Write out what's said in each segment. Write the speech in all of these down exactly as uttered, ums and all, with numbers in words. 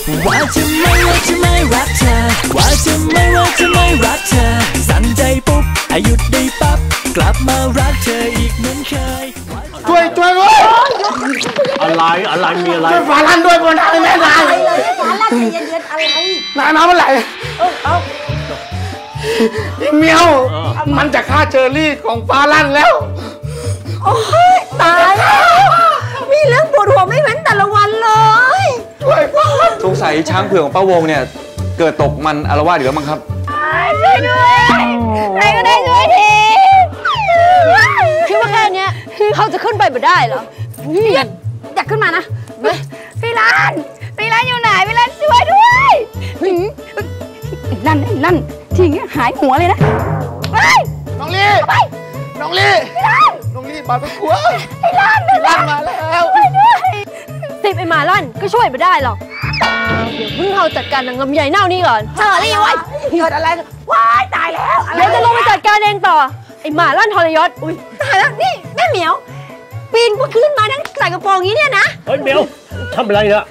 ว่าจะไม่ว่าจะไม่รักเธอว่าจะไม่ว่าจะไม่รักเธอสั่งใจปุ๊บอายุดได้ปั๊บกลับมารักเธออีกเหมือนเคยช่วยช่วยด้วยอะไรอะไรมีอะไรฟ้าลั่นด้วยบนทางแม่นายฟ้าลั่นใจเย็นๆอะไรนายน้ำเมื่อไหร่เออเอาเมียวมันจะฆ่าเชอรี่ของฟ้าลั่นแล้วโอ้ยตายมีเรื่องปวดหัวไม่เว้นแต่ละวันเลยช่วยฟ้าสงสัยช้างเผือกของป้าวงเนี่ยเกิดตกมันอารวาสอยู่แล้วมั้งครับช่วยด้วยใครก็ได้ช่วยทีคิดว่าแค่นี้เขาจะขึ้นไปไม่ได้เหรออยากขึ้นมานะพี่ลันพี่ลันอยู่ไหนพี่ลันช่วยด้วยลั่นลั่นทีนี้หายหัวเลยนะน้องลี่น้องลี่น้องลี่มาเป็นหัวพี่ลันพี่ลันมาแล้วช่วยด้วยสิบไอ้หมาลั่นก็ช่วยไม่ได้หรอกเดี๋ยวเพิ่งเขาจัดการนางลำไยเน่านี่ก่อนเชอรี่ไว้เกิดอะไรว้ายตายแล้วเดี๋ยวจะลงไปจัดการเองต่อไอ้หมาลั่นทรยศอุ้ยตายแล้วนี่แม่เหมียวปีนขึ้นมาทั้งใส่กระโปรงนี้เนี่ยนะเฮ้ยเหมียวทำอะไรเนี่ย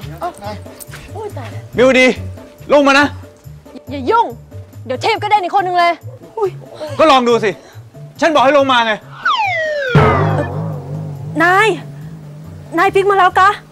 มิวดีลงมานะอย่ายุ่งเดี๋ยวเทพก็ได้ในคนหนึ่งเลยก็ลองดูสิฉันบอกให้ลงมาไงนายนายฟิกมาแล้วกะ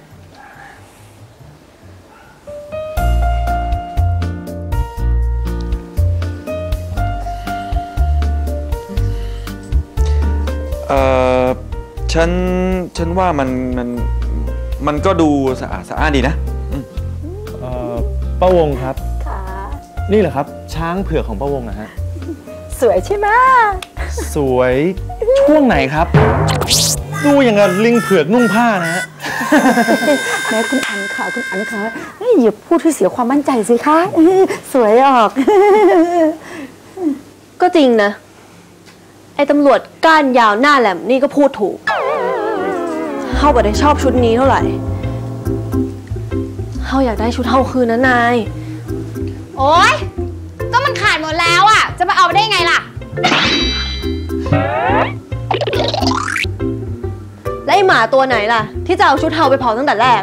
เอ่อฉันฉันว่ามันมันมันก็ดูสะอาดสะอ้านดีนะเอ่อป้าวงครับค่ะนี่เหรอครับช้างเผือกของป้าวงนะฮะสวยใช่ไหมสวยช่วงไหนครับดูอย่างกับลิงเผือกนุ่งผ้านะฮะแม่คุณอันค่ะคุณอันค่ะอย่าพูดที่เสียความมั่นใจสิคะสวยออกก็จริงนะไอ้ตำรวจก้านยาวหน้าแหลมนี่ก็พูดถูกเขาบอกได้ชอบชุดนี้เท่าไหร่เขาอยากได้ชุดเท่าคืนนะนายโอ๊ยก็มันขาดหมดแล้วอ่ะจะไปเอาไปได้ไงล่ะและไอ้หมาตัวไหนล่ะที่จะเอาชุดเทาไปเผาตั้งแต่แรก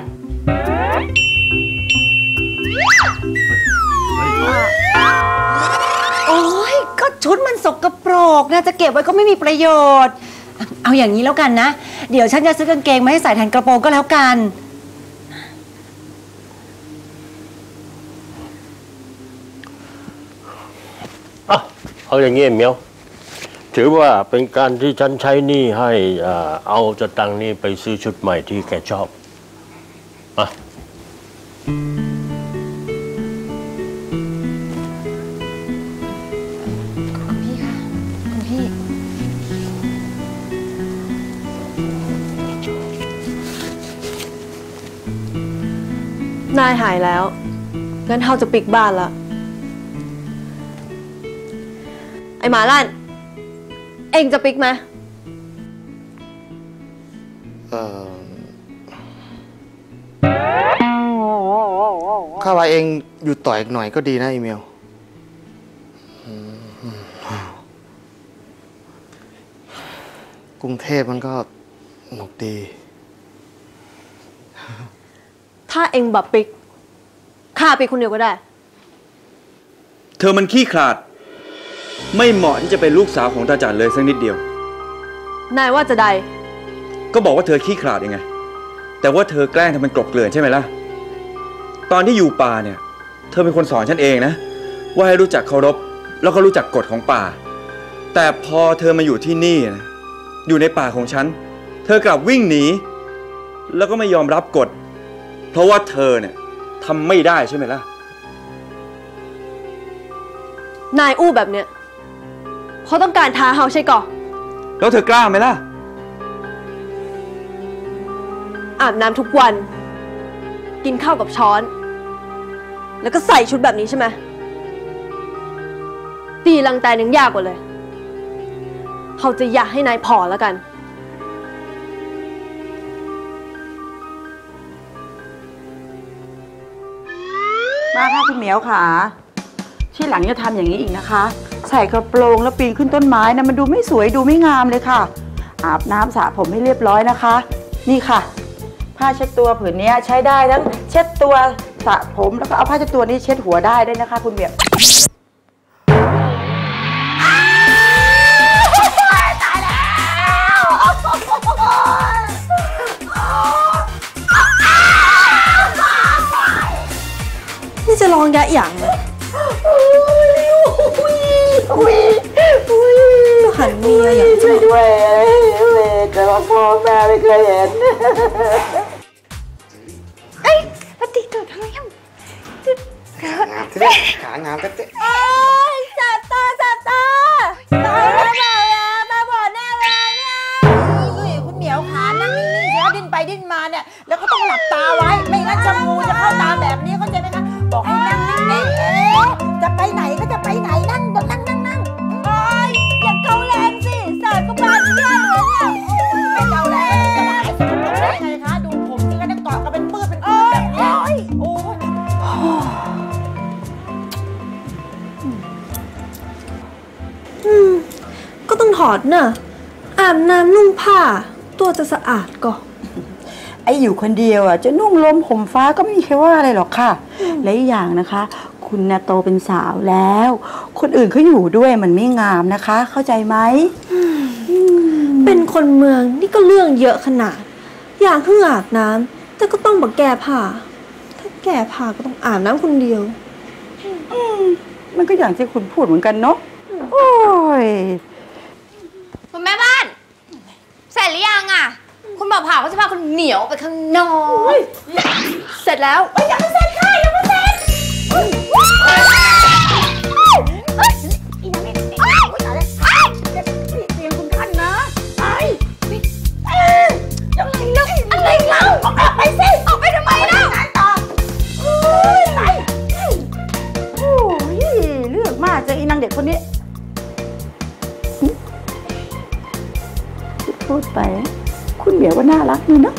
โอ๊ยก็ชุดมันสกปรกนะจะเก็บไว้ก็ไม่มีประโยชน์เอาอย่างนี้แล้วกันนะเดี๋ยวฉันจะซื้อกางเกงมาให้ใส่แทนกระโปรงก็แล้วกันอ่ะเอาอย่างงี้เหมียวถือว่าเป็นการที่ฉันใช้หนี้ให้เอาจะตังค์นี่ไปซื้อชุดใหม่ที่แกชอบอ่ะคุณพี่ค่ะคุณพี่นายหายแล้วงั้นเขาจะปิกบ้านละไอ้หมาลั่นเองจะปิกไหมเออข้าว่าเองอยู่ต่ออีกหน่อยก็ดีนะอีเมลกรุงเทพมันก็หนุกดีถ้าเองแบบปิกข้าปิกคนเดียวก็ได้เธอมันขี้ขลาดไม่เหมาะที่จะเป็นลูกสาวของตาจันเลยสักนิดเดียวนายว่าจะได้ก็บอกว่าเธอขี้ขลาดยังไงแต่ว่าเธอแกล้งทำเป็นกลบเกลื่อนใช่ไหมล่ะตอนที่อยู่ป่าเนี่ยเธอเป็นคนสอนฉันเองนะว่าให้รู้จักเคารพแล้วก็รู้จักกฎของป่าแต่พอเธอมาอยู่ที่นี่นะอยู่ในป่าของฉันเธอกลับวิ่งหนีแล้วก็ไม่ยอมรับกฎเพราะว่าเธอเนี่ยทำไม่ได้ใช่ไหมล่ะนายอู้แบบเนี้ยเขาต้องการท้าเฮาใช่ก่อแล้วเธอกล้าไหมล่ะอาบน้ำทุกวันกินข้าวกับช้อนแล้วก็ใส่ชุดแบบนี้ใช่ไหมตีลังแตนยังยากกว่าเลยเขาจะอยากให้นายพอแล้วกันมาค่ะคุณเหมียวค่ะที่หลังจะทำอย่างนี้อีกนะคะใส่กระโปรงแล้วปีนขึ้นต้นไม้นะมันดูไม่สวยดูไม่งามเลยค่ะอาบน้ำสระผมให้เรียบร้อยนะคะนี่ค่ะผ้าเช็ดตัวผืนนี้ใช้ได้ทั้งเช็ดตัวสระผมแล้วก็เอาผ้าเช็ดตัวนี้เช็ดหัวได้ด้วยนะคะคุณเหมียวตายแล้วนี่จะลองยะหยั่งเลยหันเมียอย่างจะด้วยแต่ว่าพ่อแม่ไม่เคยเห็นเอ้ยปฏิเกิดทำไมอ่ะขางามเต้ขางามเต้เอ้ยจับตาจับตาตายแล้วมาบอดหน้าเวลาเนี่ยคุณเหมียวขานั่งนิ่งๆแล้วดิ้นไปดิ้นมาเนี่ยแล้วก็ต้องหลับตาไว้ไม่งั้นจะงูจะเข้าตาแบบนี้เข้าใจไหมคะบอกให้นั่งนิ่งๆเอ๊ะจะไปไหนก็จะไปไหนนั่งนั่งนั่งนั่งโอ้ยอย่าเกาแรงสิเสิร์ฟก็บานเยี่ยเลยเนี่ยไม่เกาแรงจะมาให้สนุกได้ไงคะดูผมนี่ก็จะเกาะกันเป็นปื้ดเป็นปื้ดแบบนี้โอ้ยอืมก็ต้องถอดเนอะอาบน้ำนุ่งผ้าตัวจะสะอาดก่อนไอ้อยู่คนเดียวอ่ะจะนุ่งลมผมฟ้าก็ไม่มีใครว่าอะไรหรอกค่ะและอีกอย่างนะคะคุณน่ะโตเป็นสาวแล้วคนอื่นเขาอยู่ด้วยมันไม่งามนะคะเข้าใจไหมเป็นคนเมืองนี่ก็เรื่องเยอะขนาดอยากเพิ่งอาบน้ำแต่ก็ต้องมาแก้ผ้าถ้าแก้ผ้าก็ต้องอาบน้ำคนเดียวมันก็อย่างที่คุณพูดเหมือนกันเนาะโอ้ยคุณแม่บ้านเสร็จหรือยังอ่ะคุณบอกผ่าเขาจะพาคุณเหนียวไปข้างนอกเสร็จแล้วยังไม่เสร็จค่ะยังไม่เสร็จอีนั่นนี่ไอ้คุณอะไรไอ้เตียงคุณท่านนะไอ้ยังไงเล่าอะไรเล่าออกไปสิออกไปทำไมเล่าต่อไปโอ้ยเลือกมากเจออีนางเด็กคนนี้พูดไปคุณเหมียวว่าน่ารักนี่นะ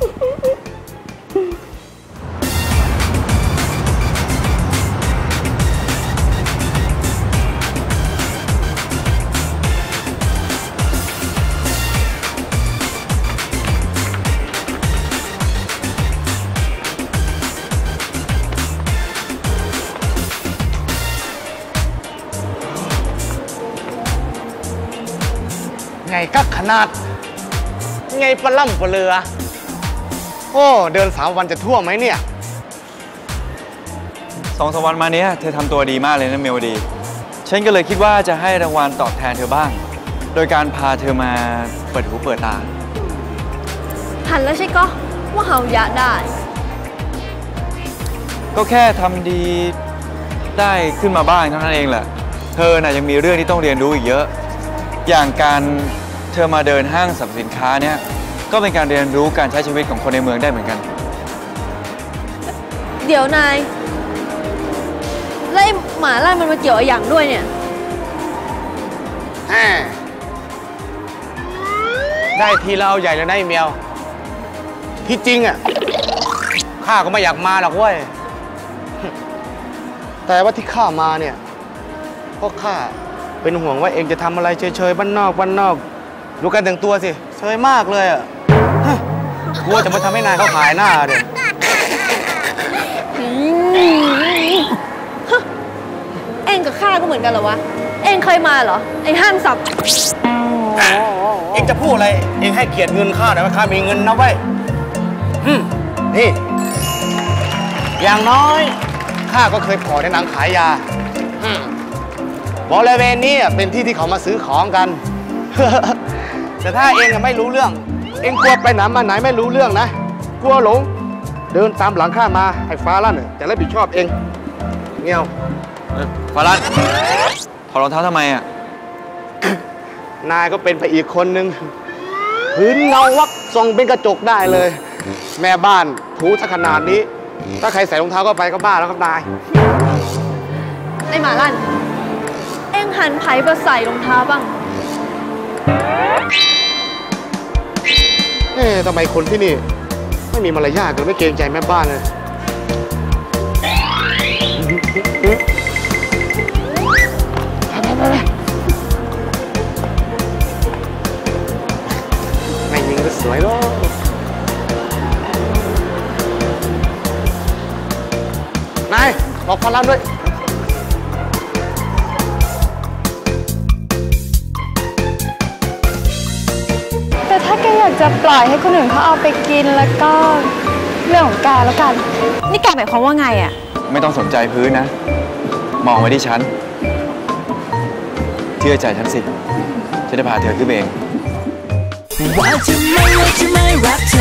ไงก็ขนาดไงปลาล่ำปลาเรือโอ้เดินสามวันจะทั่วไหมเนี่ยสองสามวันมาเนี้ยเธอทำตัวดีมากเลยนะเมลดีฉันก็เลยคิดว่าจะให้รางวัลตอบแทนเธอบ้างโดยการพาเธอมาเปิดหูเปิดตาหันแล้วใช่ก็ว่าเฮายะได้ก็แค่ทำดีได้ขึ้นมาบ้างเท่านั้นเองแหละเธอน่ะยังมีเรื่องที่ต้องเรียนรู้อีกเยอะอย่างการเธอมาเดินห้างสรรพสินค้าเนี่ยก็เป็นการเรียนรู้การใช้ชีวิตของคนในเมืองได้เหมือนกันเดี๋ยวนายแล้วไอ้หมาล่ามันมาเกี่ยวอะไรอย่างด้วยเนี่ยได้ทีเราเอาใหญ่เลยนะไอ้เมียวที่จริงอ่ะข้าก็ไม่อยากมาหรอกเว้ยแต่ว่าที่ข้ามาเนี่ยเพราะข้าเป็นห่วงว่าเองจะทำอะไรเฉยๆบ้านนอกบ้านนอกดูการแต่งตัวสิเฉยมากเลยอ่ะกลัวจะมาทำให้นายเขาขายหน้าเด็กเองกับข้าก็เหมือนกันเหรอวะเองเคยมาเหรอไอ้ห้างสับเองจะพูดอะไรเองให้เกียรติเงินข้าหน่อยว่าข้ามีเงินนะเว้ยนี่อย่างน้อยข้าก็เคยพอในหนังขายยาบริเวณนี้เป็นที่ที่เขามาซื้อของกันแต่ถ้าเองไม่รู้เรื่องเองกลัวไปไหนมาไหนไม่รู้เรื่องนะกลัวหลงเดินตามหลังข้ามาไอ้ฟ้าลั่นจะรับผิดชอบเองเงี้ยวฟ้าลั่นถอดรองเท้าทำไมอ่ะนายก็เป็นไปอีกคนนึงพื้นเงาวักทรงเป็นกระจกได้เลยแม่บ้านถูซะขนาดนี้ถ้าใครใส่รองเท้าก็ไปก็บ้าแล้วครับนายไอ้หมาลั่นเอ็งหันไผ่มาใส่รองเท้าบ้างเอ๊ะทำไมคนที่นี่ไม่มีมารยาทกันไม่เกรงใจแม่บ้านเลยไม่ยิงก็สวยแล้วนายบอกพลังด้วยแต่ถ้าแกอยากจะปล่อยให้คนอื่นเขาเอาไปกินแล้วก็เรื่องของแกแล้วกันนี่แกหมายความว่าไงอะไม่ต้องสนใจพื้นนะมองไว้ที่ฉันเชื่อใจฉันสิฉันจะพาเธอขึ้นเองว่าทำไมว่าทำไมรักเธ